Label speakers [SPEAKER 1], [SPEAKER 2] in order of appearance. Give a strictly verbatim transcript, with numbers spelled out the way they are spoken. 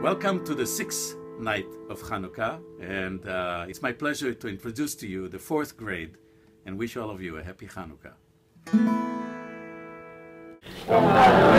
[SPEAKER 1] Welcome to the sixth night of Hanukkah, and uh, it's my pleasure to introduce to you the fourth grade and wish all of you a happy Hanukkah.